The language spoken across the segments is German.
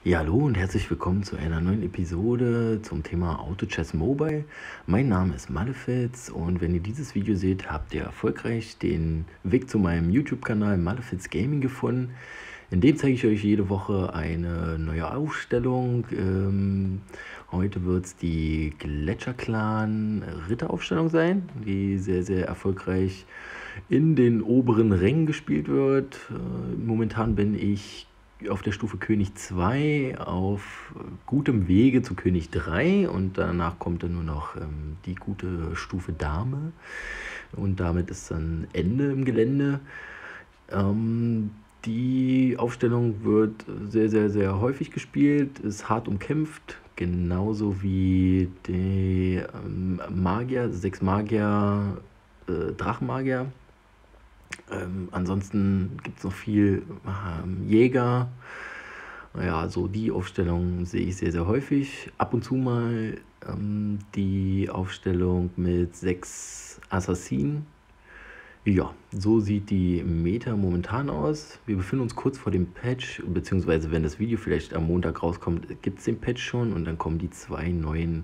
Ja, hallo und herzlich willkommen zu einer neuen Episode zum Thema Auto Chess Mobile. Mein Name ist Malefiz und wenn ihr dieses Video seht, habt ihr erfolgreich den Weg zu meinem YouTube-Kanal Malefiz Gaming gefunden. In dem zeige ich euch jede Woche eine neue Aufstellung. Heute wird es die Gletscher Clan Ritteraufstellung sein, die sehr, sehr erfolgreich in den oberen Rängen gespielt wird. Momentan bin ich auf der Stufe König 2 auf gutem Wege zu König 3 und danach kommt dann nur noch die gute Stufe Dame und damit ist dann Ende im Gelände. Die Aufstellung wird sehr, sehr, sehr häufig gespielt, ist hart umkämpft, genauso wie die Magier, 6 Magier, Drachenmagier. Ansonsten gibt es noch viel Jäger. Ja, so die Aufstellung sehe ich sehr, sehr häufig. Ab und zu mal die Aufstellung mit 6 Assassinen. Ja, so sieht die Meta momentan aus. Wir befinden uns kurz vor dem Patch, beziehungsweise wenn das Video vielleicht am Montag rauskommt, gibt es den Patch schon und dann kommen die 2 neuen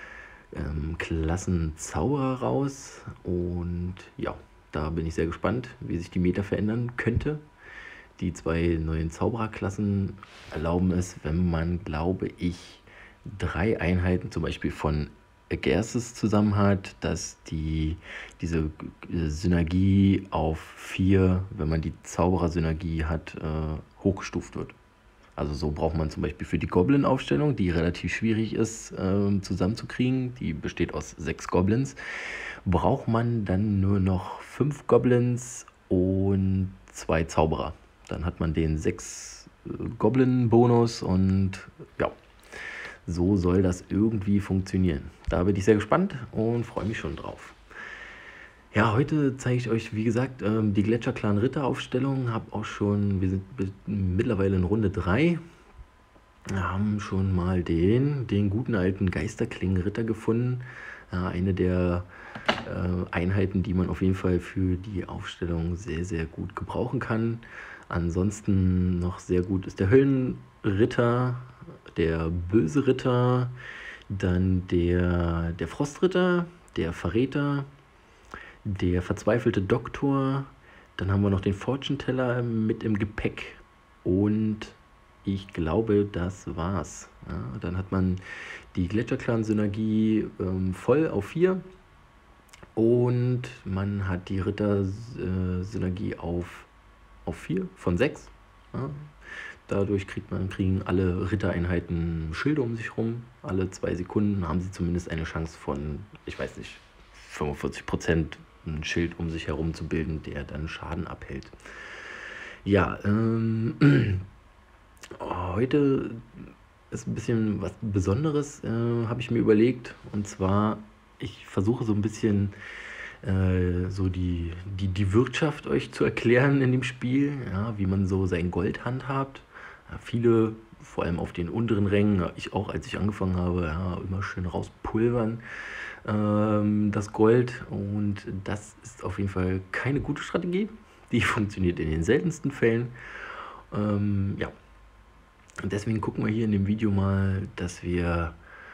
Klassen Zauberer raus. Und ja, da bin ich sehr gespannt, wie sich die Meta verändern könnte. Die 2 neuen Zaubererklassen erlauben es, wenn man, glaube ich, 3 Einheiten zum Beispiel von Agersis zusammen hat, dass diese Synergie auf 4, wenn man die Zauberer-Synergie hat, hochgestuft wird. Also so braucht man zum Beispiel für die Goblin-Aufstellung, die relativ schwierig ist zusammenzukriegen, die besteht aus 6 Goblins, braucht man dann nur noch 5 Goblins und 2 Zauberer. Dann hat man den 6 Goblin-Bonus und ja, so soll das irgendwie funktionieren. Da bin ich sehr gespannt und freue mich schon drauf. Ja, heute zeige ich euch, wie gesagt, die Gletscher Clan Ritteraufstellung. Wir sind mittlerweile in Runde 3. Wir haben schon mal den guten alten Geisterklingen Ritter gefunden. Eine der Einheiten, die man auf jeden Fall für die Aufstellung sehr, sehr gut gebrauchen kann. Ansonsten noch sehr gut ist der Höllenritter, der böse Ritter, dann der Frostritter, der Verräter, der verzweifelte Doktor, dann haben wir noch den Fortune Teller mit im Gepäck und ich glaube, das war's. Ja, dann hat man die Gletscher-Clan-Synergie voll auf 4 und man hat die Ritter-Synergie auf 4 von 6. Ja. Dadurch kriegen alle Rittereinheiten Schilde um sich rum. Alle 2 Sekunden haben sie zumindest eine Chance von, ich weiß nicht, 45% ein Schild um sich herum zu bilden, der dann Schaden abhält. Ja, heute ist ein bisschen was Besonderes, habe ich mir überlegt. Und zwar, ich versuche so ein bisschen so die Wirtschaft euch zu erklären in dem Spiel, ja, wie man so sein Gold handhabt. Ja, viele, vor allem auf den unteren Rängen, ich auch, als ich angefangen habe, ja, immer schön rauspulvern das Gold. Und das ist auf jeden Fall keine gute Strategie. Die funktioniert in den seltensten Fällen. Ja. Und deswegen gucken wir hier in dem Video mal, dass wir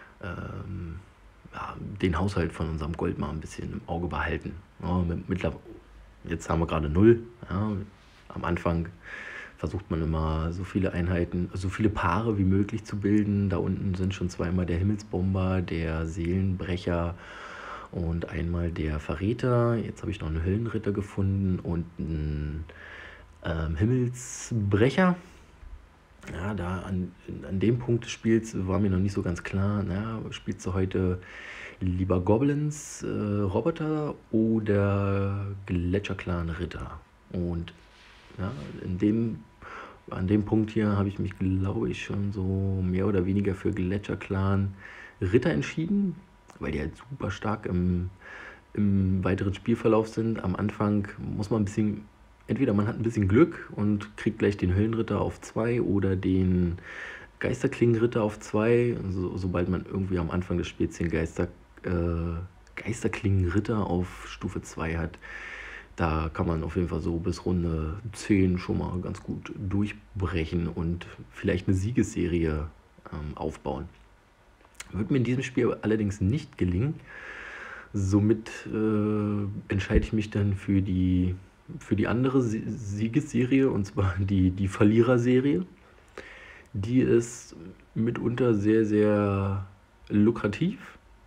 den Haushalt von unserem Gold mal ein bisschen im Auge behalten. Ja, jetzt haben wir gerade 0. Ja, am Anfang versucht man immer so viele Einheiten, so viele Paare wie möglich zu bilden. Da unten sind schon zweimal der Himmelsbomber, der Seelenbrecher und einmal der Verräter. Jetzt habe ich noch einen Höllenritter gefunden und einen Himmelsbrecher. Ja, da an dem Punkt des Spiels war mir noch nicht so ganz klar, spielst du heute lieber Goblins, Roboter oder Gletscher-Clan Ritter? Und ja, an dem Punkt hier habe ich mich, glaube ich, schon so mehr oder weniger für Gletscher-Clan Ritter entschieden, weil die halt super stark im weiteren Spielverlauf sind. Am Anfang muss man entweder man hat ein bisschen Glück und kriegt gleich den Höllenritter auf 2 oder den Geisterklingenritter auf 2. Sobald man irgendwie am Anfang des Spiels den Geisterklingenritter auf Stufe 2 hat, Da kann man auf jeden Fall so bis Runde 10 schon mal ganz gut durchbrechen und vielleicht eine Siegesserie aufbauen. Wird mir in diesem Spiel allerdings nicht gelingen. Somit entscheide ich mich dann für die andere Siegesserie, und zwar die Verliererserie. Die ist mitunter sehr, sehr lukrativ,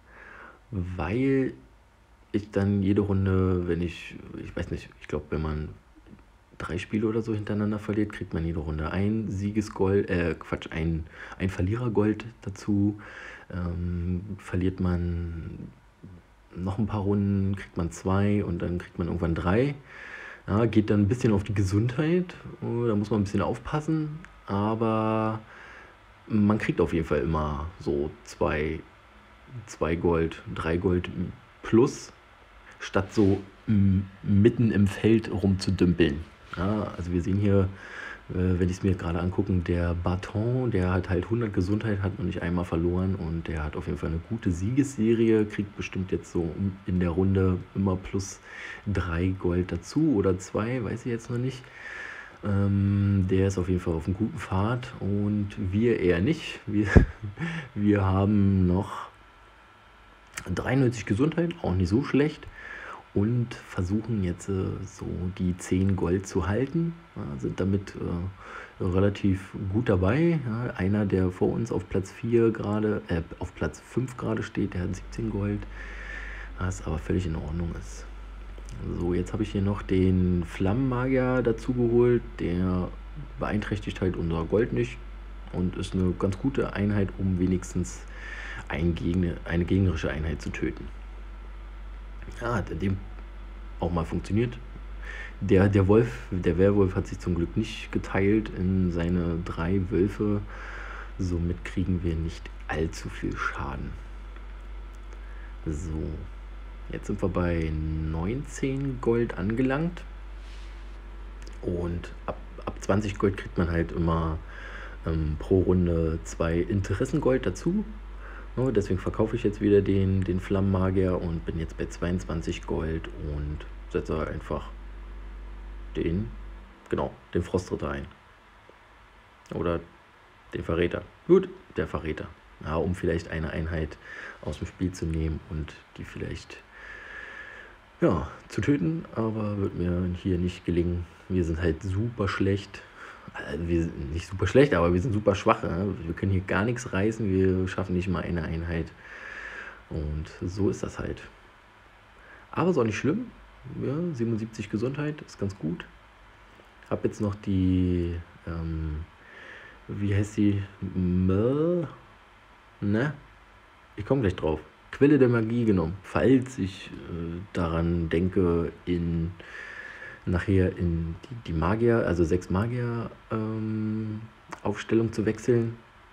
weil ich dann jede Runde, wenn ich weiß nicht, ich glaube, wenn man 3 Spiele oder so hintereinander verliert, kriegt man jede Runde ein Siegesgold, ein Verlierergold dazu. Verliert man noch ein paar Runden, kriegt man 2 und dann kriegt man irgendwann 3. Ja, geht dann ein bisschen auf die Gesundheit, da muss man ein bisschen aufpassen, aber man kriegt auf jeden Fall immer so 2 Gold, 3 Gold plus, statt so mitten im Feld rumzudümpeln. Ja, also wir sehen hier, wenn ich es mir gerade angucke, der Baton, der hat halt 100 Gesundheit, hat noch nicht einmal verloren und der hat auf jeden Fall eine gute Siegesserie, kriegt bestimmt jetzt so in der Runde immer plus 3 Gold dazu oder 2, weiß ich jetzt noch nicht. Der ist auf jeden Fall auf einem guten Pfad und wir eher nicht. Wir haben noch 93 Gesundheit, auch nicht so schlecht. Und versuchen jetzt so die 10 Gold zu halten. Sind damit relativ gut dabei. Ja, einer, der vor uns auf Platz 4 gerade, auf Platz 5 gerade steht, der hat 17 Gold. Was aber völlig in Ordnung ist. So, jetzt habe ich hier noch den Flammenmagier dazu geholt. Der beeinträchtigt halt unser Gold nicht und ist eine ganz gute Einheit, um wenigstens eine gegnerische Einheit zu töten. Ja, hat in dem auch mal funktioniert. Der Werwolf hat sich zum Glück nicht geteilt in seine 3 Wölfe. Somit kriegen wir nicht allzu viel Schaden. So, jetzt sind wir bei 19 Gold angelangt. Und ab 20 Gold kriegt man halt immer pro Runde 2 Interessengold dazu. No, deswegen verkaufe ich jetzt wieder den Flammenmagier und bin jetzt bei 22 Gold und setze einfach den Frostritter ein. Oder den Verräter. Gut, der Verräter. Ja, um vielleicht eine Einheit aus dem Spiel zu nehmen und die vielleicht zu töten, aber wird mir hier nicht gelingen. Wir sind halt super schlecht. Wir sind nicht super schlecht, aber wir sind super schwach. Ne? Wir können hier gar nichts reißen, wir schaffen nicht mal eine Einheit. Und so ist das halt. Aber ist auch nicht schlimm. Ja, 77 Gesundheit ist ganz gut. Hab jetzt noch die, wie heißt die? Ne? Ich komme gleich drauf. Quelle der Magie genommen. Falls ich daran denke, nachher in die Magier, also 6 Magier Aufstellung zu wechseln,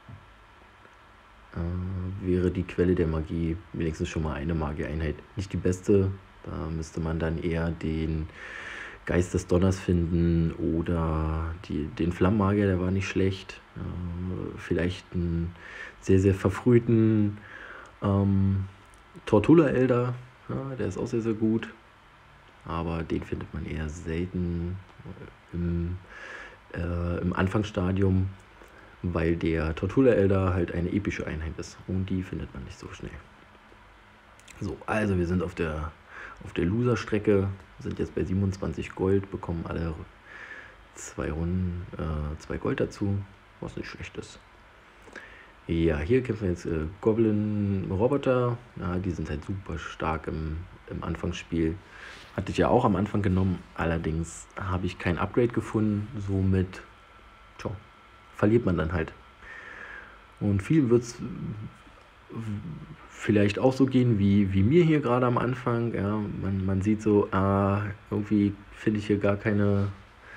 wäre die Quelle der Magie wenigstens schon mal eine Magiereinheit. Nicht die beste, da müsste man dann eher den Geist des Donners finden oder den Flammenmagier, der war nicht schlecht. Vielleicht einen sehr, sehr verfrühten Tortula Elder, ja, der ist auch sehr, sehr gut. Aber den findet man eher selten im Anfangsstadium, weil der Tortula Elder halt eine epische Einheit ist und die findet man nicht so schnell. So, also wir sind auf der Loser-Strecke, sind jetzt bei 27 Gold, bekommen alle 2 Runden 2 Gold dazu, was nicht schlecht ist. Ja, hier kämpfen wir jetzt Goblin-Roboter. Ja, die sind halt super stark im Anfangsspiel. Hatte ich ja auch am Anfang genommen, allerdings habe ich kein Upgrade gefunden, somit verliert man dann halt. Und viel wird es vielleicht auch so gehen wie mir hier gerade am Anfang. Ja, man sieht so, irgendwie finde ich hier gar keine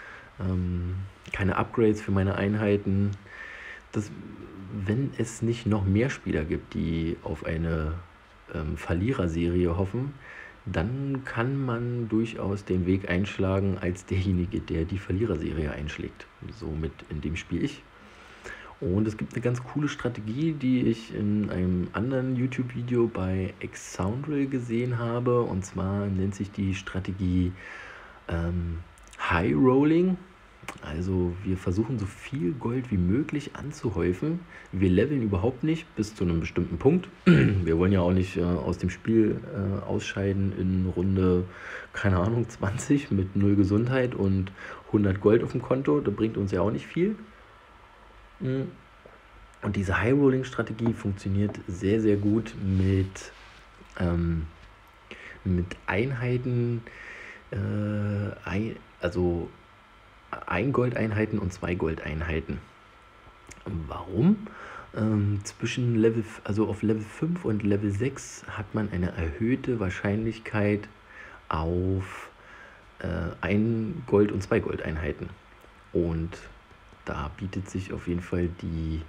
Upgrades für meine Einheiten. Wenn es nicht noch mehr Spieler gibt, die auf eine Verliererserie hoffen, dann kann man durchaus den Weg einschlagen als derjenige, der die Verliererserie einschlägt. Somit in dem Spiel ich. Und es gibt eine ganz coole Strategie, die ich in einem anderen YouTube-Video bei Exoundrel gesehen habe. Und zwar nennt sich die Strategie High Rolling, also wir versuchen so viel Gold wie möglich anzuhäufen. Wir leveln überhaupt nicht bis zu einem bestimmten Punkt. Wir wollen ja auch nicht aus dem Spiel ausscheiden in Runde, keine Ahnung, 20 mit 0 Gesundheit und 100 Gold auf dem Konto. Das bringt uns ja auch nicht viel. Und diese High-Rolling-Strategie funktioniert sehr, sehr gut mit Einheiten, also 1 Goldeinheiten und 2 Goldeinheiten. Warum? Auf Level 5 und Level 6 hat man eine erhöhte Wahrscheinlichkeit auf 1 Gold- und 2 Goldeinheiten. Und da bietet sich auf jeden Fall die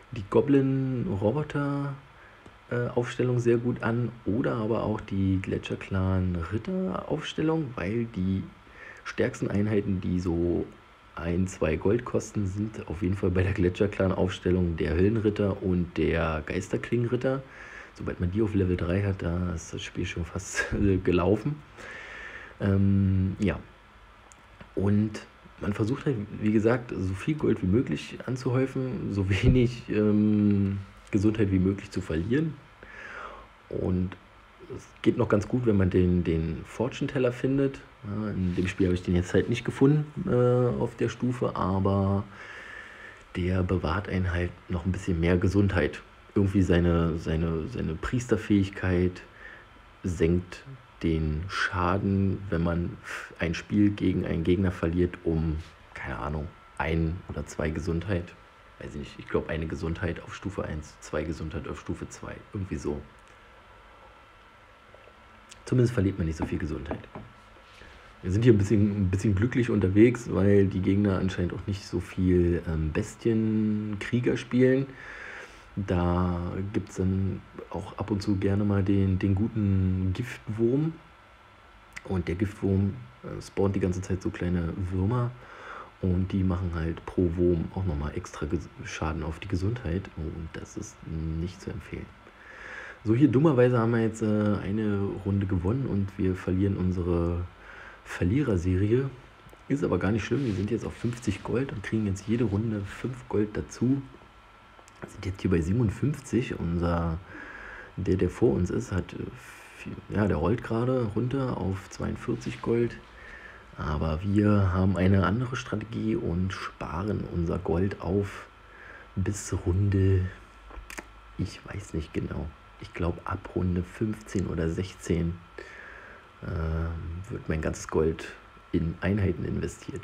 Goblin-Roboter-Aufstellung sehr gut an oder aber auch die Gletscher-Clan-Ritter-Aufstellung, weil die stärksten Einheiten, die so 1, 2 Gold kosten, sind auf jeden Fall bei der Gletscher-Clan-Aufstellung der Höllenritter und der Geisterklingenritter. Sobald man die auf Level 3 hat, da ist das Spiel schon fast gelaufen. Ja. Und man versucht halt, wie gesagt, so viel Gold wie möglich anzuhäufen, so wenig Gesundheit wie möglich zu verlieren. Und es geht noch ganz gut, wenn man den Fortune-Teller findet. Ja, in dem Spiel habe ich den jetzt halt nicht gefunden auf der Stufe, aber der bewahrt einen halt noch ein bisschen mehr Gesundheit. Irgendwie seine Priesterfähigkeit senkt den Schaden, wenn man ein Spiel gegen einen Gegner verliert, um, keine Ahnung, 1 oder 2 Gesundheit. Weiß ich nicht, ich glaube 1 Gesundheit auf Stufe 1, 2 Gesundheit auf Stufe 2. Irgendwie so. Zumindest verliert man nicht so viel Gesundheit. Wir sind hier ein bisschen glücklich unterwegs, weil die Gegner anscheinend auch nicht so viel Bestienkrieger spielen. Da gibt es dann auch ab und zu gerne mal den guten Giftwurm. Und der Giftwurm spawnt die ganze Zeit so kleine Würmer. Und die machen halt pro Wurm auch nochmal extra Schaden auf die Gesundheit. Und das ist nicht zu empfehlen. So, hier dummerweise haben wir jetzt eine Runde gewonnen und wir verlieren unsere Verliererserie. Ist aber gar nicht schlimm. Wir sind jetzt auf 50 Gold und kriegen jetzt jede Runde 5 Gold dazu. Wir sind jetzt hier bei 57. Der vor uns ist, der rollt gerade runter auf 42 Gold. Aber wir haben eine andere Strategie und sparen unser Gold auf bis Runde, ich weiß nicht genau. Ich glaube, ab Runde 15 oder 16 wird mein ganzes Gold in Einheiten investiert.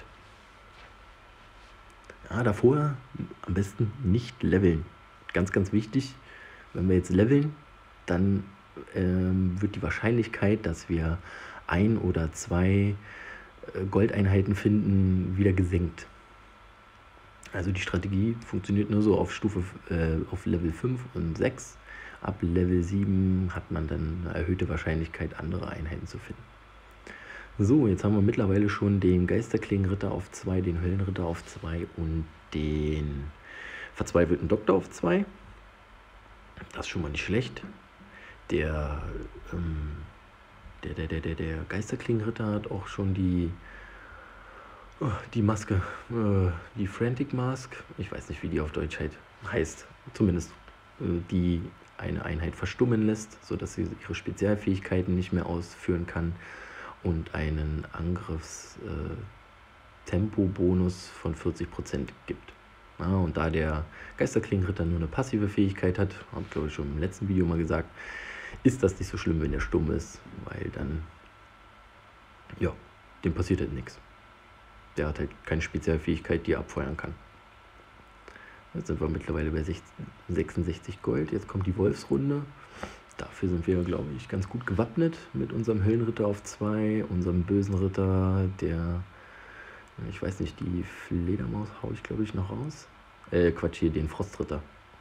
Ja, davor am besten nicht leveln. Ganz, ganz wichtig, wenn wir jetzt leveln, dann wird die Wahrscheinlichkeit, dass wir 1 oder 2 Goldeinheiten finden, wieder gesenkt. Also die Strategie funktioniert nur so auf Level 5 und 6. Ab Level 7 hat man dann eine erhöhte Wahrscheinlichkeit, andere Einheiten zu finden. So, jetzt haben wir mittlerweile schon den Geisterklingenritter auf 2, den Höllenritter auf 2 und den verzweifelten Doktor auf 2. Das ist schon mal nicht schlecht. Der Geisterklingenritter hat auch schon die Maske, die Frantic Mask. Ich weiß nicht, wie die auf Deutsch heißt. Zumindest die eine Einheit verstummen lässt, sodass sie ihre Spezialfähigkeiten nicht mehr ausführen kann und einen Angriffstempo-Bonus von 40% gibt. Ja, und da der Geisterklingenritter nur eine passive Fähigkeit hat, habe ich glaube ich schon im letzten Video mal gesagt, ist das nicht so schlimm, wenn er stumm ist, weil dann, ja, dem passiert halt nichts. Der hat halt keine Spezialfähigkeit, die er abfeuern kann. Jetzt sind wir mittlerweile bei 66 Gold. Jetzt kommt die Wolfsrunde. Dafür sind wir, glaube ich, ganz gut gewappnet mit unserem Höllenritter auf 2, unserem bösen Ritter, ich weiß nicht, die Fledermaus haue ich, glaube ich, noch raus. Den Frostritter.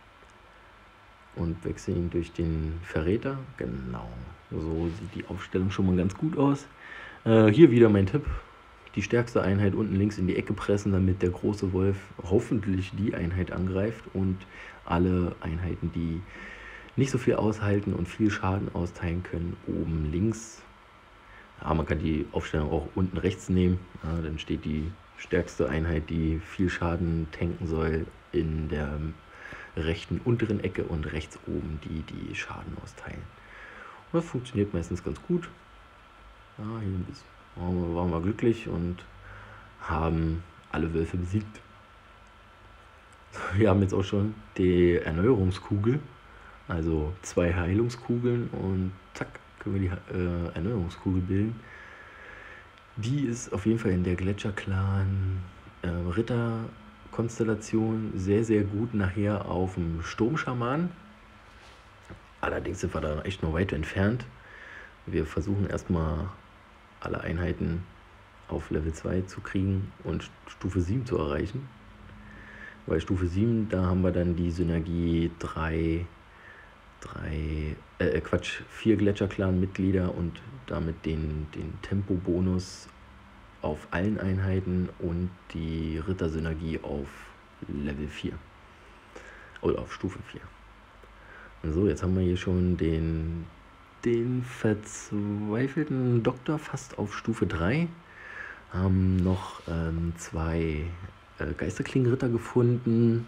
Und wechsle ihn durch den Verräter. Genau. So sieht die Aufstellung schon mal ganz gut aus. Hier wieder mein Tipp. Die stärkste Einheit unten links in die Ecke pressen, damit der große Wolf hoffentlich die Einheit angreift und alle Einheiten, die nicht so viel aushalten und viel Schaden austeilen können, oben links Aber man kann die Aufstellung auch unten rechts nehmen. Ja, dann steht die stärkste Einheit, die viel Schaden tanken soll, in der rechten unteren Ecke und rechts oben die Schaden austeilen. Und das funktioniert meistens ganz gut. Ja, hier ein bisschen waren wir glücklich und haben alle Wölfe besiegt. Wir haben jetzt auch schon die Erneuerungskugel, also 2 Heilungskugeln und zack, können wir die Erneuerungskugel bilden. Die ist auf jeden Fall in der Gletscher-Clan Ritter-Konstellation sehr, sehr gut nachher auf dem Sturmschaman. Allerdings sind wir da echt noch weit entfernt. Wir versuchen erstmal alle Einheiten auf Level 2 zu kriegen und Stufe 7 zu erreichen. Weil Stufe 7, da haben wir dann die Synergie 4 Gletscher-Clan-Mitglieder und damit den Tempo-Bonus auf allen Einheiten und die Ritter-Synergie auf Level 4. Oder auf Stufe 4. So, jetzt haben wir hier schon den verzweifelten Doktor fast auf Stufe 3. Haben noch 2 Geisterklingenritter gefunden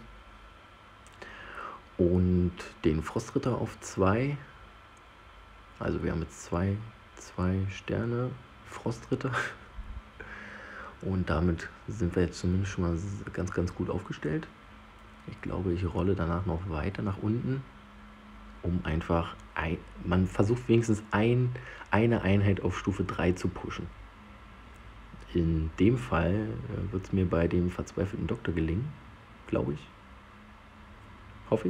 und den Frostritter auf 2. Also wir haben jetzt zwei Sterne Frostritter und damit sind wir jetzt zumindest schon mal ganz, ganz gut aufgestellt. Ich glaube, ich rolle danach noch weiter nach unten, um einfach, man versucht wenigstens eine Einheit auf Stufe 3 zu pushen. In dem Fall wird es mir bei dem verzweifelten Doktor gelingen, glaube ich. Hoffe ich.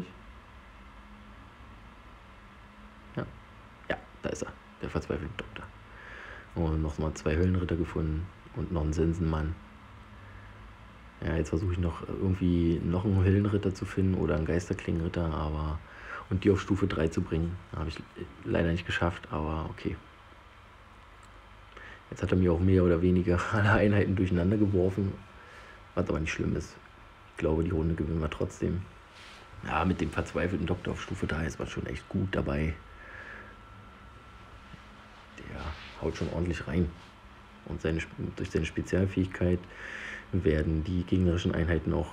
Ja, da ist er, der verzweifelte Doktor. Und noch mal 2 Höllenritter gefunden und noch einen Sensenmann. Ja, jetzt versuche ich noch irgendwie noch einen Höllenritter zu finden oder einen Geisterklingenritter, und die auf Stufe 3 zu bringen. Habe ich leider nicht geschafft, aber okay. Jetzt hat er mir auch mehr oder weniger alle Einheiten durcheinander geworfen, was aber nicht schlimm ist. Ich glaube, die Runde gewinnen wir trotzdem. Ja, mit dem verzweifelten Doktor auf Stufe 3 ist man schon echt gut dabei. Der haut schon ordentlich rein. Und durch seine Spezialfähigkeit werden die gegnerischen Einheiten auch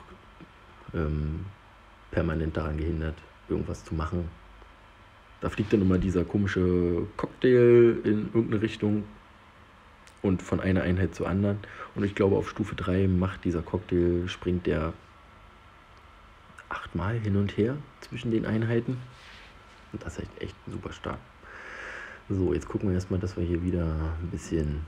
permanent daran gehindert, irgendwas zu machen. Da fliegt dann immer dieser komische Cocktail in irgendeine Richtung und von einer Einheit zur anderen. Und ich glaube, auf Stufe 3 springt der 8-mal hin und her zwischen den Einheiten. Und das ist echt super stark. So, jetzt gucken wir erstmal, dass wir hier wieder ein bisschen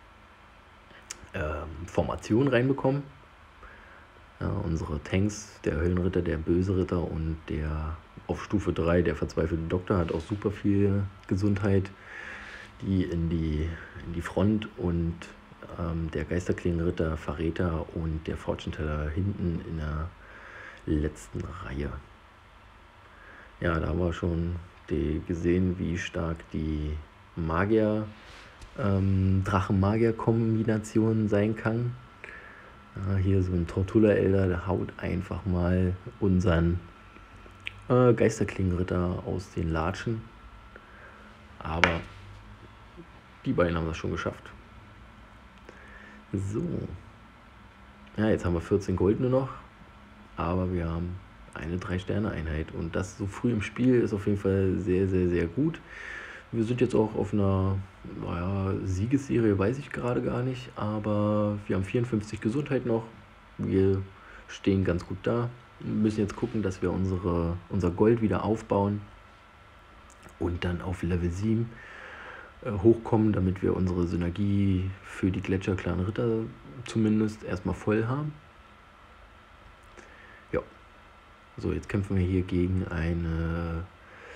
Formation reinbekommen. Ja, unsere Tanks, der Höllenritter, der böse Ritter und der auf Stufe 3, der verzweifelte Doktor, hat auch super viel Gesundheit, die in die Front, und der Geisterklingenritter, Verräter und der Fortune-Teller hinten in der letzten Reihe. Ja, da haben wir schon gesehen, wie stark die Drachen-Magier-Kombination sein kann. Ja, hier so ein Tortulla-Elder, der haut einfach mal unseren Geisterklingenritter aus den Latschen. Aber die beiden haben das schon geschafft. So. Ja, jetzt haben wir 14 Gold nur noch. Aber wir haben eine 3-Sterne-Einheit. Und das so früh im Spiel ist auf jeden Fall sehr, sehr, sehr gut. Wir sind jetzt auch auf einer Siegesserie, weiß ich gerade gar nicht. Aber wir haben 54 Gesundheit noch. Wir stehen ganz gut da. Wir müssen jetzt gucken, dass wir unser Gold wieder aufbauen. Und dann auf Level 7 hochkommen, damit wir unsere Synergie für die Gletscher-Clan Ritter zumindest erstmal voll haben. Ja, so, jetzt kämpfen wir hier gegen eine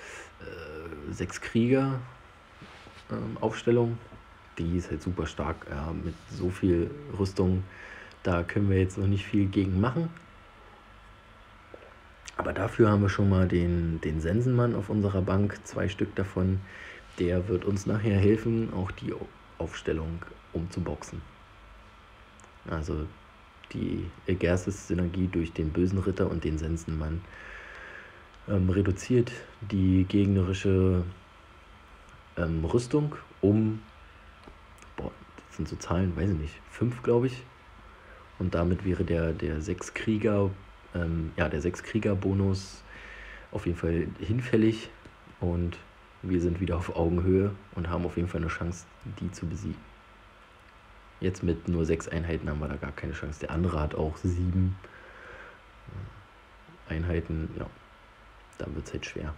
6 Krieger Aufstellung. Die ist halt super stark, mit so viel Rüstung. Da können wir jetzt noch nicht viel gegen machen. Aber dafür haben wir schon mal den Sensenmann auf unserer Bank, 2 Stück davon. Der wird uns nachher helfen, auch die Aufstellung umzuboxen. Also die Egersis-Synergie durch den bösen Ritter und den Sensenmann reduziert die gegnerische Rüstung um sind so Zahlen, weiß ich nicht, 5, glaube ich. Und damit wäre der 6-Krieger, der 6-Krieger-Bonus auf jeden Fall hinfällig. Und wir sind wieder auf Augenhöhe und haben auf jeden Fall eine Chance, die zu besiegen. Jetzt mit nur 6 Einheiten haben wir da gar keine Chance. Der andere hat auch 7 Einheiten. Ja, da wird es halt schwer.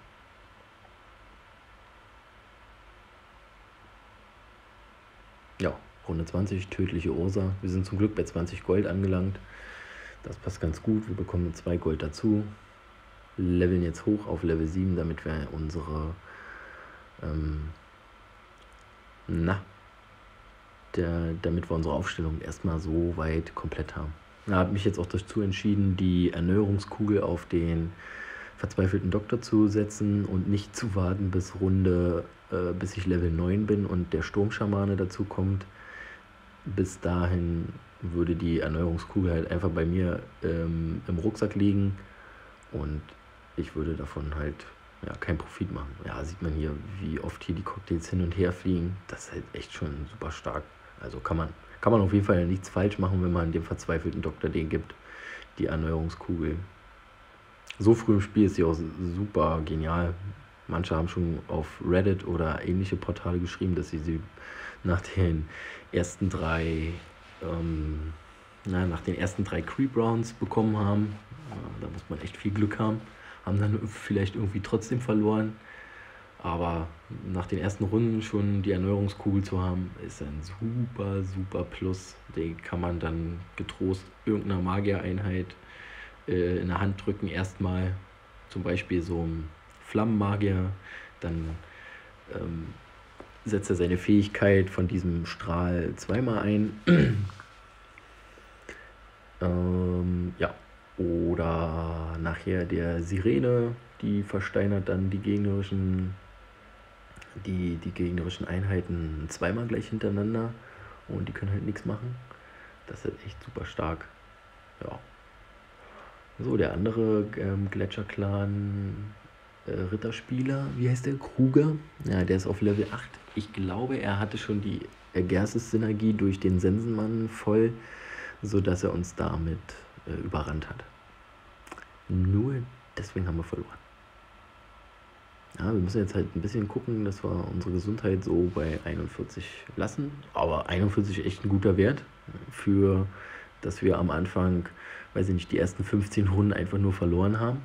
Ja, Runde 20, tödliche Ursa. Wir sind zum Glück bei 20 Gold angelangt. Das passt ganz gut. Wir bekommen 2 Gold dazu. Leveln jetzt hoch auf Level 7, damit wir unsere damit wir unsere Aufstellung erstmal so weit komplett haben. Da habe ich mich jetzt auch dazu entschieden, die Erneuerungskugel auf den verzweifelten Doktor zu setzen und nicht zu warten bis ich Level 9 bin und der Sturmschamane dazu kommt. Bis dahin würde die Erneuerungskugel halt einfach bei mir im Rucksack liegen und ich würde davon halt keinen Profit machen. Ja, sieht man hier, wie oft hier die Cocktails hin und her fliegen. Das ist halt echt schon super stark. Also kann man auf jeden Fall nichts falsch machen, wenn man dem verzweifelten Doktor den gibt, die Erneuerungskugel. So früh im Spiel ist sie auch super genial. Manche haben schon auf Reddit oder ähnliche Portale geschrieben, dass sie nach den ersten 3 Creep Rounds bekommen haben. Da muss man echt viel Glück haben. Haben dann vielleicht irgendwie trotzdem verloren. Aber nach den ersten Runden schon die Erneuerungskugel zu haben, ist ein super, super Plus. Den kann man dann getrost irgendeiner Magiereinheit in der Hand drücken erstmal. Zum Beispiel so ein Flammenmagier. Dann setzt er seine Fähigkeit von diesem Strahl 2-mal ein. Oder nachher der Sirene, die versteinert dann die gegnerischen Einheiten 2-mal gleich hintereinander und die können halt nichts machen. Das ist halt echt super stark. Ja. So, der andere Gletscher-Clan Ritterspieler, wie heißt der? Kruger? Ja, der ist auf Level 8. Ich glaube, er hatte schon die Gerses-Synergie durch den Sensenmann voll, sodass er uns damit überrannt hat. Nur deswegen haben wir verloren. Ja, wir müssen jetzt halt ein bisschen gucken, dass wir unsere Gesundheit so bei 41 lassen. Aber 41 echt ein guter Wert für, dass wir am Anfang, weiß ich nicht, die ersten 15 Runden einfach nur verloren haben.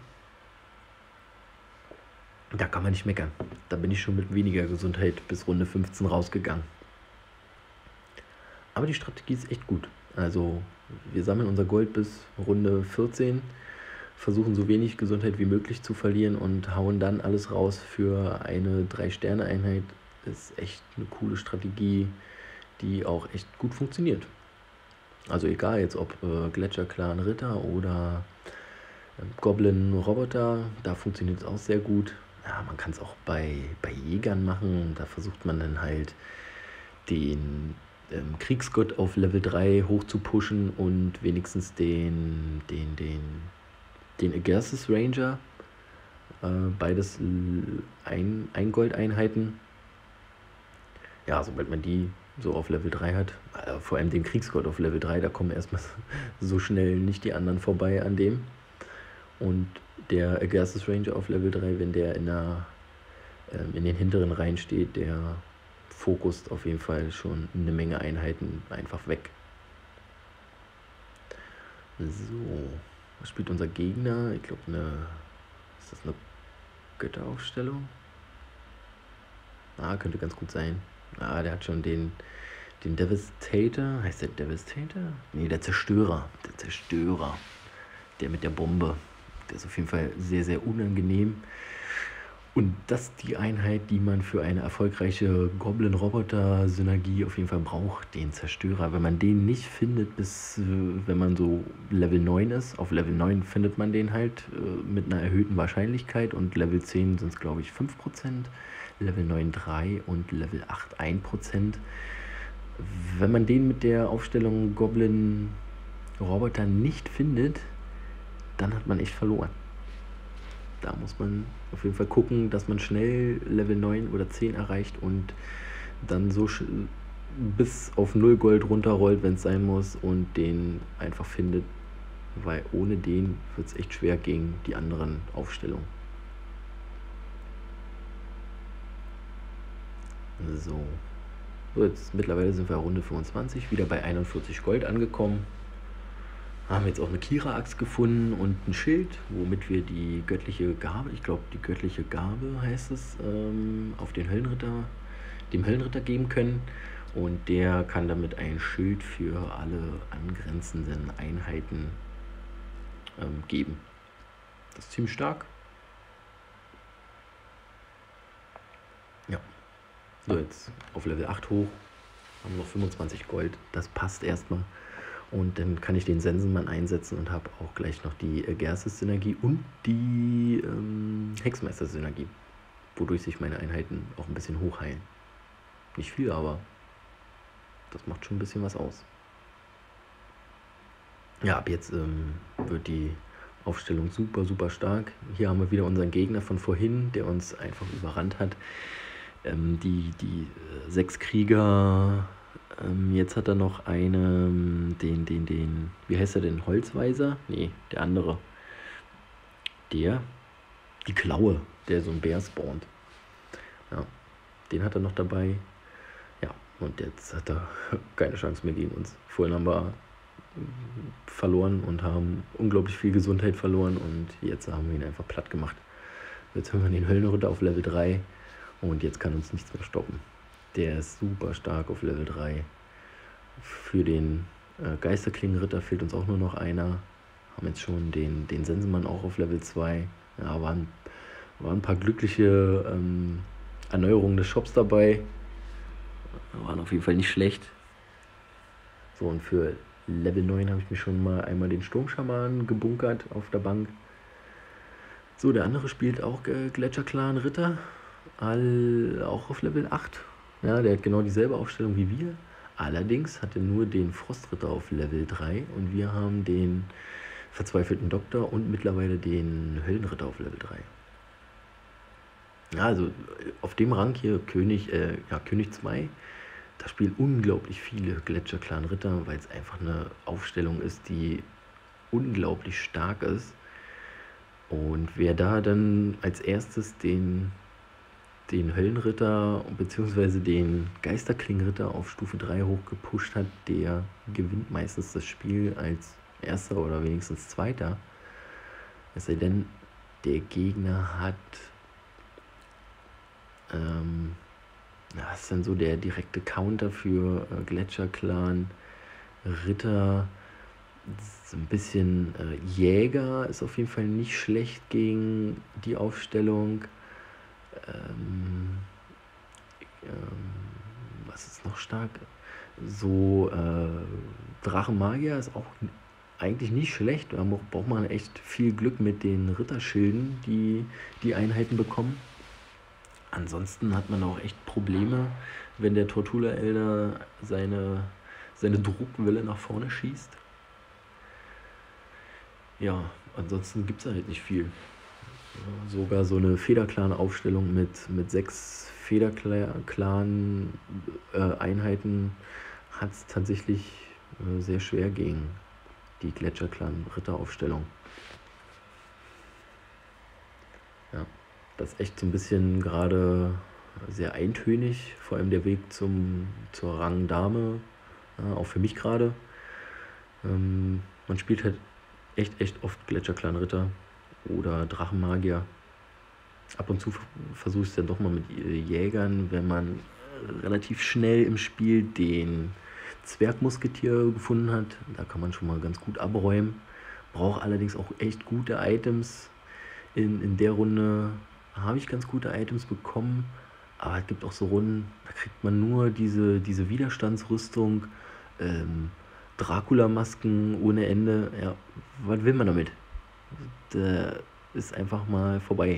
Da kann man nicht meckern. Da bin ich schon mit weniger Gesundheit bis Runde 15 rausgegangen. Aber die Strategie ist echt gut. Also wir sammeln unser Gold bis Runde 14, versuchen so wenig Gesundheit wie möglich zu verlieren und hauen dann alles raus für eine 3-Sterne-Einheit. Ist echt eine coole Strategie, die auch echt gut funktioniert. Also egal jetzt ob Gletscher-Clan Ritter oder Goblin-Roboter, da funktioniert es auch sehr gut. Ja, man kann es auch bei Jägern machen. Da versucht man dann halt den Kriegsgott auf Level 3 hoch zu pushen und wenigstens den Agersis Ranger. Beides 1 Goldeinheiten. Ja, sobald man die so auf Level 3 hat, vor allem den Kriegsgott auf Level 3, da kommen erstmal so schnell nicht die anderen vorbei an dem. Und der Agersis Ranger auf Level 3, wenn der in den hinteren Reihen steht, der fokust auf jeden Fall schon eine Menge Einheiten einfach weg. So, was spielt unser Gegner? Ich glaube, ist das eine Götteraufstellung? Könnte ganz gut sein. Der hat schon den Devastator. Heißt der Devastator? Nee, der Zerstörer. Der Zerstörer. Der mit der Bombe. Der ist auf jeden Fall sehr, sehr unangenehm. Und das ist die Einheit, die man für eine erfolgreiche Goblin-Roboter-Synergie auf jeden Fall braucht, den Zerstörer. Wenn man den nicht findet, wenn man so Level 9 ist, auf Level 9 findet man den halt mit einer erhöhten Wahrscheinlichkeit und Level 10 sind es glaube ich 5%, Level 9 3 und Level 8 1%. Wenn man den mit der Aufstellung Goblin-Roboter nicht findet, dann hat man echt verloren. Da muss man auf jeden Fall gucken, dass man schnell Level 9 oder 10 erreicht und dann so bis auf 0 Gold runterrollt, wenn es sein muss, und den einfach findet, weil ohne den wird es echt schwer gegen die anderen Aufstellungen. So. Jetzt mittlerweile sind wir Runde 25, wieder bei 41 Gold angekommen. Haben jetzt auch eine Kira-Axt gefunden und ein Schild, womit wir die göttliche Gabe, ich glaube die göttliche Gabe heißt es, auf den dem Höllenritter geben können. Und der kann damit ein Schild für alle angrenzenden Einheiten geben. Das ist ziemlich stark. Ja. So, jetzt auf Level 8 hoch. Haben noch 25 Gold. Das passt erstmal. Und dann kann ich den Sensenmann einsetzen und habe auch gleich noch die Gerses-Synergie und die Hexmeister-Synergie. Wodurch sich meine Einheiten auch ein bisschen hochheilen. Nicht viel, aber das macht schon ein bisschen was aus. Ja, ab jetzt wird die Aufstellung super, super stark. Hier haben wir wieder unseren Gegner von vorhin, der uns einfach überrannt hat. Die 6 Krieger, jetzt hat er noch einen, wie heißt er denn, Holzweiser? Nee, der andere. Die Klaue, der so ein Bär spawnt. Ja, den hat er noch dabei. Ja, und jetzt hat er keine Chance mehr gegen uns. Vorhin haben wir verloren und haben unglaublich viel Gesundheit verloren und jetzt haben wir ihn einfach platt gemacht. Jetzt haben wir den Höllenritter auf Level 3 und jetzt kann uns nichts mehr stoppen. Der ist super stark auf Level 3. Für den Geisterklingenritter fehlt uns auch nur noch einer. Haben jetzt schon den Sensenmann auch auf Level 2. Ja, waren ein paar glückliche Erneuerungen des Shops dabei. Waren auf jeden Fall nicht schlecht. So, und für Level 9 habe ich mir schon mal einmal den Sturmschaman gebunkert auf der Bank. So, der andere spielt auch Gletscherclan Ritter. Auch auf Level 8. Ja, der hat genau dieselbe Aufstellung wie wir. Allerdings hat er nur den Frostritter auf Level 3 und wir haben den verzweifelten Doktor und mittlerweile den Höllenritter auf Level 3. Ja, also auf dem Rang hier König 2, da spielen unglaublich viele Gletscherclan Ritter, weil es einfach eine Aufstellung ist, die unglaublich stark ist. Und wer da dann als erstes den Höllenritter bzw. den Geisterklingenritter auf Stufe 3 hochgepusht hat, der gewinnt meistens das Spiel als erster oder wenigstens zweiter. Es sei denn, der Gegner hat das ist dann so der direkte Counter für Gletscherclan Ritter. So ein bisschen Jäger ist auf jeden Fall nicht schlecht gegen die Aufstellung. Was ist noch stark? So Drachenmagier ist auch eigentlich nicht schlecht. Da braucht man echt viel Glück mit den Ritterschilden, die Einheiten bekommen. Ansonsten hat man auch echt Probleme, wenn der Tortula Elder seine Druckwelle nach vorne schießt. Ja, ansonsten gibt es halt nicht viel. Sogar so eine Federclan-Aufstellung mit 6 Federclan-Einheiten hat es tatsächlich sehr schwer gegen die Gletscherclan-Ritteraufstellung. Ja, das ist echt so ein bisschen gerade sehr eintönig, vor allem der Weg zur Rangdame, ja, auch für mich gerade. Man spielt halt echt oft Gletscherclan-Ritter oder Drachenmagier. Ab und zu versuche ich es dann doch mal mit Jägern, wenn man relativ schnell im Spiel den Zwergmusketier gefunden hat. Da kann man schon mal ganz gut abräumen. Braucht allerdings auch echt gute Items. In der Runde habe ich ganz gute Items bekommen, aber es gibt auch so Runden, da kriegt man nur diese Widerstandsrüstung, Dracula-Masken ohne Ende. Ja, was will man damit? Da ist einfach mal vorbei.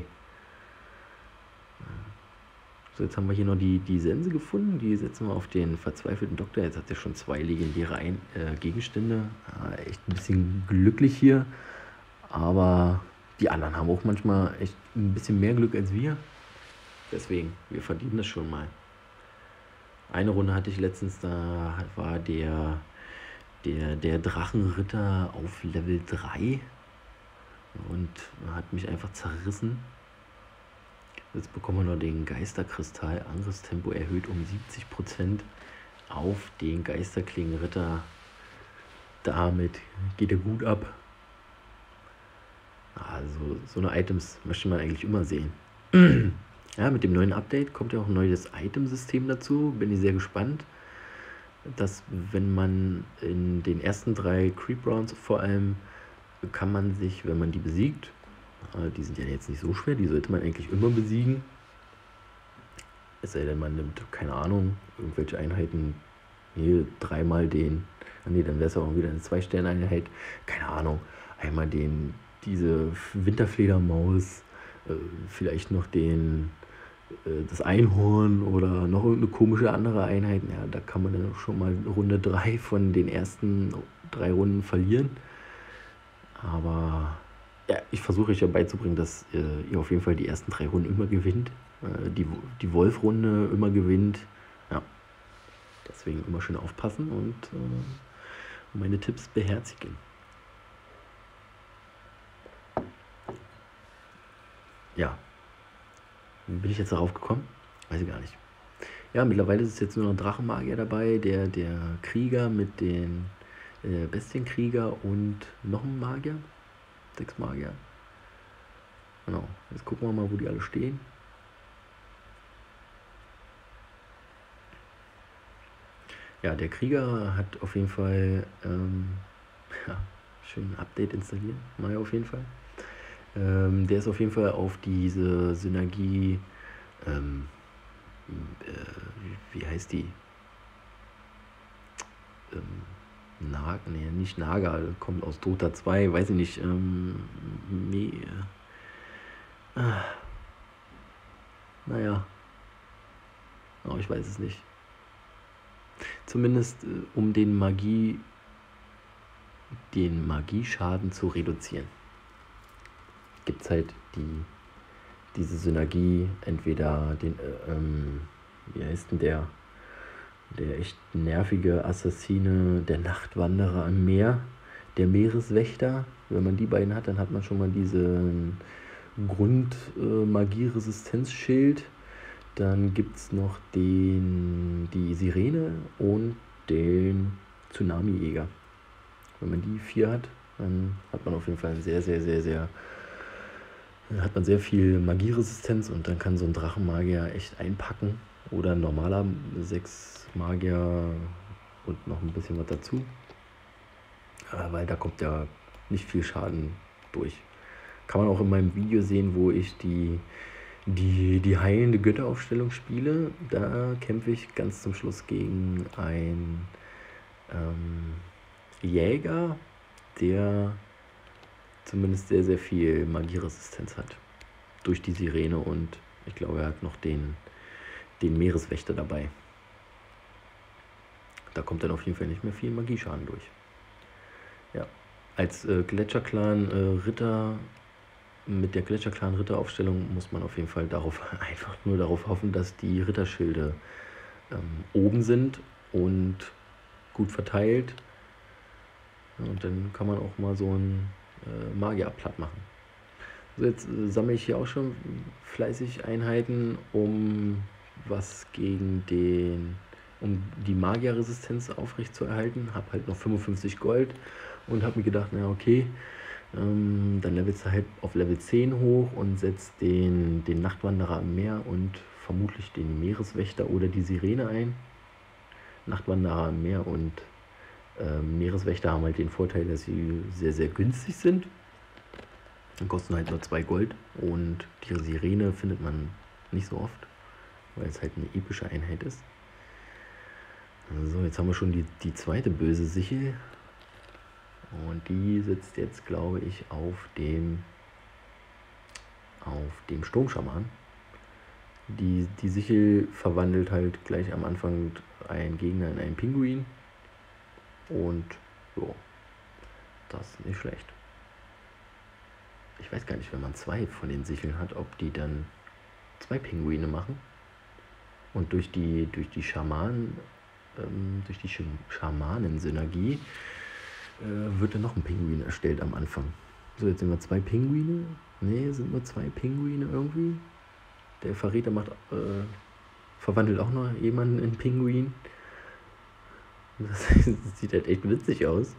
So, jetzt haben wir hier noch die Sense gefunden. Die setzen wir auf den verzweifelten Doktor. Jetzt hat er schon 2 legendäre Gegenstände. Ja, echt ein bisschen glücklich hier. Aber die anderen haben auch manchmal echt ein bisschen mehr Glück als wir. Deswegen, wir verdienen das schon mal. Eine Runde hatte ich letztens, da war der Drachenritter auf Level 3 und hat mich einfach zerrissen. Jetzt bekommen wir noch den Geisterkristall. Angriffstempo erhöht um 70% auf den Geisterklingenritter. Damit geht er gut ab. Also so eine Items möchte man eigentlich immer sehen. Ja, mit dem neuen Update kommt ja auch ein neues Itemsystem dazu. Bin ich sehr gespannt, dass wenn man in den ersten 3 Creep Rounds vor allem, kann man sich, wenn man die besiegt, die sind ja jetzt nicht so schwer, die sollte man eigentlich immer besiegen. Es sei denn, man nimmt, keine Ahnung, irgendwelche Einheiten, hier 3-mal den, nee, dann wäre es auch wieder eine 2-Sterne-Einheit, keine Ahnung, einmal diese Winterfledermaus, vielleicht noch das Einhorn oder noch irgendeine komische andere Einheit. Ja, da kann man dann schon mal Runde 3 von den ersten 3 Runden verlieren. Aber ja, ich versuche euch ja beizubringen, dass ihr auf jeden Fall die ersten 3 Runden immer gewinnt. Die Wolf-Runde immer gewinnt. Ja, deswegen immer schön aufpassen und meine Tipps beherzigen. Ja, wie bin ich jetzt darauf gekommen? Weiß ich gar nicht. Ja, mittlerweile ist jetzt nur noch ein Drachenmagier dabei, der Krieger mit den Bestienkrieger und noch ein Magier. 6 Magier. Genau, jetzt gucken wir mal, wo die alle stehen. Ja, der Krieger hat auf jeden Fall ja, schön ein Update installieren, mal auf jeden Fall. Der ist auf jeden Fall auf diese Synergie, wie heißt die? Nee, nicht Naga, kommt aus Dota 2, weiß ich nicht. Naja, aber ich weiß es nicht. Zumindest um den Magieschaden zu reduzieren, gibt es halt diese Synergie, entweder wie heißt denn der echt nervige Assassine, der Nachtwanderer am Meer, der Meereswächter. Wenn man die beiden hat, dann hat man schon mal diesen Grund-Magie-Resistenzschild. Dann gibt es noch die Sirene und den Tsunami-Jäger. Wenn man die 4 hat, dann hat man auf jeden Fall hat man sehr viel Magieresistenz und dann kann so ein Drachenmagier echt einpacken. Oder ein normaler 6 Magier und noch ein bisschen was dazu. Weil da kommt ja nicht viel Schaden durch. Kann man auch in meinem Video sehen, wo ich die heilende Götteraufstellung spiele. Da kämpfe ich ganz zum Schluss gegen einen Jäger, der zumindest sehr, sehr viel Magieresistenz hat. Durch die Sirene und ich glaube, er hat noch den Meereswächter dabei. Da kommt dann auf jeden Fall nicht mehr viel Magieschaden durch. Ja, als Gletscherclan-Ritter mit der Gletscherclan-Ritteraufstellung muss man auf jeden Fall einfach nur darauf hoffen, dass die Ritterschilde oben sind und gut verteilt. Und dann kann man auch mal so einen Magier platt machen. So, jetzt sammle ich hier auch schon fleißig Einheiten, um die Magierresistenz aufrechtzuerhalten. Habe halt noch 55 Gold und habe mir gedacht, na okay, dann levelst du halt auf Level 10 hoch und setzt den Nachtwanderer am Meer und vermutlich den Meereswächter oder die Sirene ein. Nachtwanderer am Meer und Meereswächter haben halt den Vorteil, dass sie sehr, sehr günstig sind. Dann kosten halt nur 2 Gold und die Sirene findet man nicht so oft, weil es halt eine epische Einheit ist. So, jetzt haben wir schon die zweite böse Sichel. Und die sitzt jetzt, glaube ich, auf dem Sturmschaman. Die Sichel verwandelt halt gleich am Anfang einen Gegner in einen Pinguin. Und jo, das ist nicht schlecht. Ich weiß gar nicht, wenn man 2 von den Sicheln hat, ob die dann 2 Pinguine machen. Und durch die Schamanen-Synergie wird dann noch ein Pinguin erstellt am Anfang. So, jetzt sind wir 2 Pinguine. Ne, sind nur 2 Pinguine irgendwie. Der Verräter verwandelt auch noch jemanden in Pinguin. Das sieht halt echt witzig aus.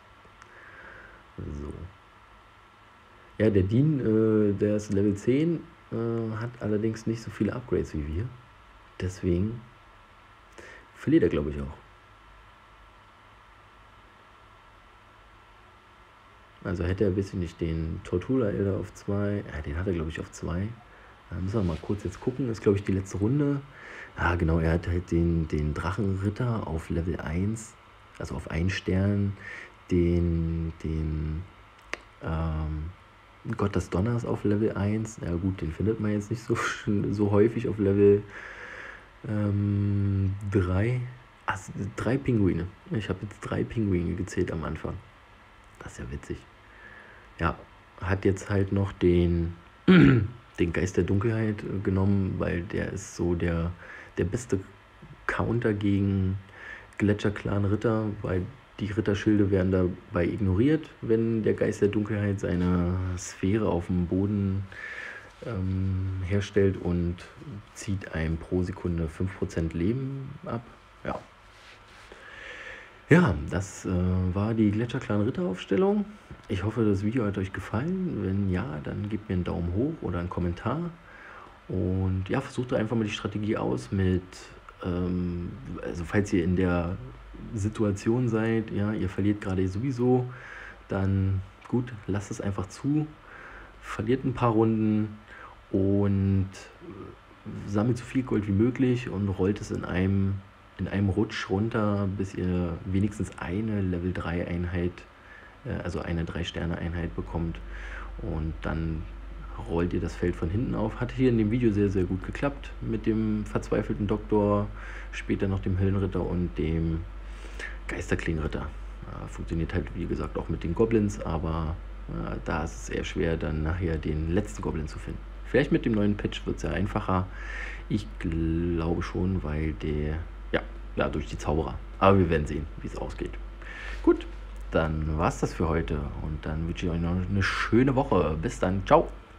So. Ja, der Dean, der ist Level 10, hat allerdings nicht so viele Upgrades wie wir. Deswegen verliert er, glaube ich, auch. Also hätte er, weiß ich nicht, den Tortula Elder auf 2, ja, den hat er, glaube ich, auf 2. Da müssen wir mal kurz jetzt gucken, das ist, glaube ich, die letzte Runde. Ja, genau, er hat halt den Drachenritter auf Level 1, also auf 1 Stern, den Gott des Donners auf Level 1. Ja gut, den findet man jetzt nicht so häufig auf Level 3. Also 3 Pinguine. Ich habe jetzt 3 Pinguine gezählt am Anfang. Das ist ja witzig. Ja, hat jetzt halt noch den Geist der Dunkelheit genommen, weil der ist so der beste Counter gegen Gletscherclan Ritter, weil die Ritterschilde werden dabei ignoriert, wenn der Geist der Dunkelheit seine Sphäre auf dem Boden herstellt und zieht einem pro Sekunde 5% Leben ab. Ja, das war die Gletscherclan Ritteraufstellung. Ich hoffe, das Video hat euch gefallen. Wenn ja, dann gebt mir einen Daumen hoch oder einen Kommentar. Und ja, versucht einfach mal die Strategie aus mit, also falls ihr in der Situation seid, ja, ihr verliert gerade sowieso, dann gut, lasst es einfach zu, verliert ein paar Runden und sammelt so viel Gold wie möglich und rollt es in einem Rutsch runter, bis ihr wenigstens eine Level 3 Einheit, also eine 3-Sterne-Einheit bekommt. Und dann rollt ihr das Feld von hinten auf. Hat hier in dem Video sehr, sehr gut geklappt mit dem verzweifelten Doktor, später noch dem Höllenritter und dem Geisterklingenritter. Funktioniert halt, wie gesagt, auch mit den Goblins, aber da ist es eher schwer, dann nachher den letzten Goblin zu finden. Vielleicht mit dem neuen Patch wird es ja einfacher. Ich glaube schon, weil ja, durch die Zauberer. Aber wir werden sehen, wie es ausgeht. Gut, dann war es das für heute und dann wünsche ich euch noch eine schöne Woche. Bis dann, ciao!